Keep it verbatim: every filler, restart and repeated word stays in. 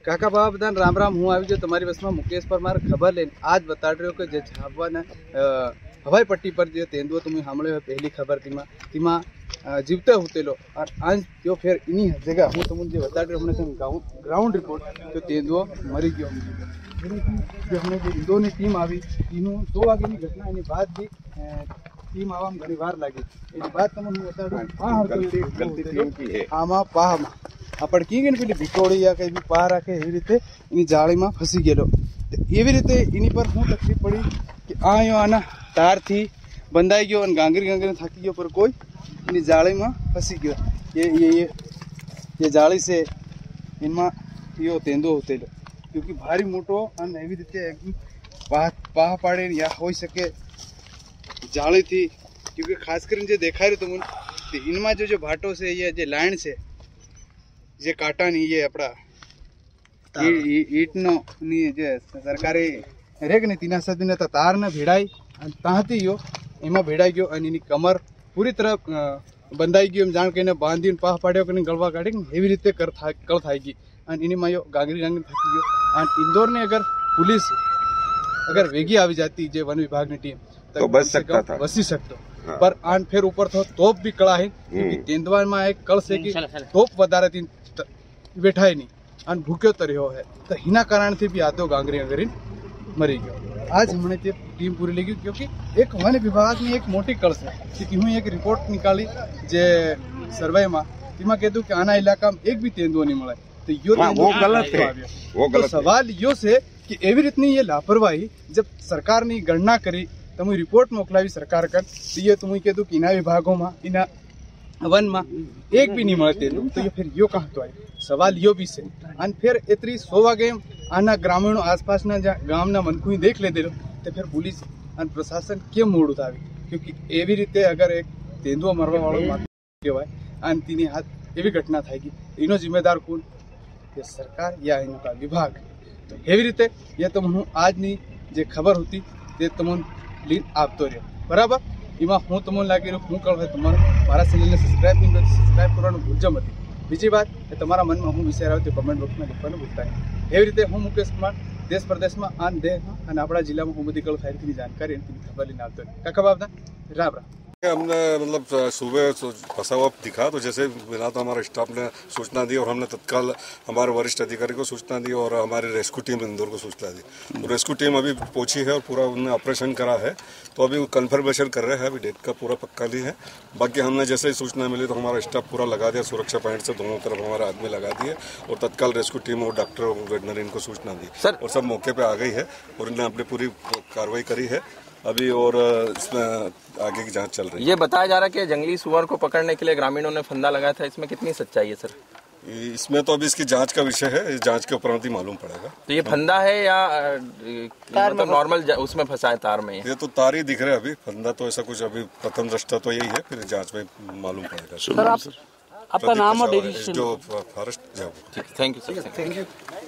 કાકા બાબા બધાને રામ રામ. હું આવી ગયો તમારી બસમાં મુકેશ પરમાર ખબર લઈને. આજ બતાડી રહ્યો કે જે છાપવાના હવાઈ પટ્ટી પર જે તેંદુઓ તમે સાંભળ્યો પહેલી ખબર તેમાં તેમાં જીવતે ઉતેલો और आज जो फिर इन्हीं जगह હું તમને જે બતાડી રહ્યો હમણાં ગ્રાઉન્ડ રિપોર્ટ તો તેંદુઓ મરી ગયો. जो हमने जो ઈંદોરની ટીમ આવી ટીમનું દो વાગ્યાની ઘટના એની બાદ બી ટીમ આવવામાં ઘણી વાર લાગી. એની બાદ તમને હું બતાડું આ આમાં પાહમાં આપણે કહીએ ને પેલી ભીટોળી યા કંઈ બી પાહ રાખે એવી રીતે એની જાળીમાં ફસી ગયેલો. એવી રીતે એની પર શું તકલીફ પડી કે આ અહીંયા આના તારથી બંધાઈ ગયો અને ગાંગરી ગાંગરીને થાકી ગયો પર કોઈ એની જાળીમાં ફસી ગયો. ये ये ये ये जाली से इनमें यो तेंदो होतेलो क्योंकि भारी मोटो અને એવી રીતે પાહ પાહ પાડે યા હોઈ શકે જાળીથી. क्योंकि खास કરીને જે દેખાઈ રહ્યું તમને તો इनमें जो जो भाटो से ये જે લાઈન છે જે કાંટાની ये આપણા ઈટનો ની જે સરકારી રેક ને તેના સાથે તારને ભેડાઈ અને ત્યાંથી યો એમાં ભેડાઈ ગયો અને એની કમર પૂરી તરફ બંધાઈ ગયું. એમ જાણ કરીને બાંધીને પાહ પાડ્યો કરીને ગળવા કાઢી એવી રીતે કળ થઈ ગઈ અને એની માં ગાંગરી ગાંગરી થાકી ગયો. અને इंदौर ने अगर पुलिस अगर वेगी આવી जाती જે वन विभाग की टीम तो बच सकता था बची सकतो. पर आन फिर ऊपर तो तोप भी कड़ा है क्योंकि तेंदुआ में एक कल से कि तोप વધારે થી બેઠાય नहीं અને ભૂખ્યો તર્યો है तो हिना कारण थी भी आतो गांगरी गांगरी मरी गयो. आज हमने ते टीम पूरी लगी क्योंकि एक वन विभाग में एक मोटी कल है कि हूँ एक रिपोर्ट निकाली जे सर्वे में तेमा कहूँ कि आना इलाका में एक भी तेंदुओ नहीं મળે तो यो वो गलत है. वो गलत तो सवाल यो से कि एवी रीतनी ये लापरवाही जब सरकार ने गणना करी तम रिपोर्ट मोकलावी सरकार कर तो ये तुम कहूँ कि इना विभागों में इना वन में एक भी नहीं મળે तो ये फिर यो कहाँ तो आई. सवाल यो भी से और फिर इतनी सौ वागे आना ग्रामीणों आसपास गाम मनखू देख ले दे तो फिर पुलिस और प्रशासन केम मोड़ उठावी क्योंकि एवी रीते अगर एक तेंदुआ मरवा वालों कहवाय और तीनी हाथ एवी घटना थायगी एनो जिम्मेदार कौन ये सरकार या इनका विभाग. तो एवी रीते ये तमने आजनी जे खबर होती ते तमने लीन आपतो रह्यो बराबर. एमां हूँ तमने लागी रह्यो हूँ कळ तमारे मारा चेनलने सब्सक्राइब नहीं करो सब्सक्राइब करवानुं भूलजो मत. बीजी बात कि तमारा मन में हूँ विचार आवे तो कमेंट बॉक्स में लिखवानुं भूलता नहीं. एवी रीते हूँ मुकेश कुमार देश प्रदेश में आन देश में और अपना जिला में हूँ बधी कल थायरी जानकारी खबर लीने आवतो रह्यो. काका बाबा राम राम. हमने मतलब सुबह फंसा हुआ दिखा तो जैसे मिला तो हमारे स्टाफ ने सूचना दी और हमने तत्काल हमारे वरिष्ठ अधिकारी को सूचना दी और हमारी रेस्क्यू टीम इंदौर को सूचना दी. तो रेस्क्यू टीम अभी पहुंची है और पूरा उन्होंने ऑपरेशन करा है तो अभी कन्फर्मेशन कर रहे हैं. अभी डेट का पूरा पक्का नहीं है. बाकी हमने जैसे ही सूचना मिली तो हमारा स्टाफ पूरा लगा दिया सुरक्षा पॉइंट से दोनों तरफ हमारे आदमी लगा दिए और तत्काल रेस्क्यू टीम और डॉक्टर वेटनरी इनको सूचना दी और सब मौके पर आ गई है और इन्होंने अपनी पूरी कार्रवाई करी है अभी और इसमें आगे की जांच चल रही है. ये बताया जा रहा है कि जंगली सुअर को पकड़ने के लिए ग्रामीणों ने फंदा लगाया था. इसमें कितनी सच्चाई है सर? इसमें तो अभी इसकी जांच का विषय है. इस जांच के उपरांत ही मालूम पड़ेगा. तो ये फंदा है या मतलब नॉर्मल उसमें फंसा है तार में? ये तो तार ही दिख रहे हैं अभी. फंदा तो ऐसा कुछ अभी प्रथम दृष्टा तो यही है फिर जांच में मालूम पड़ेगा. सर आप, आपका नाम और जो forest. Thank you sir. Thank you.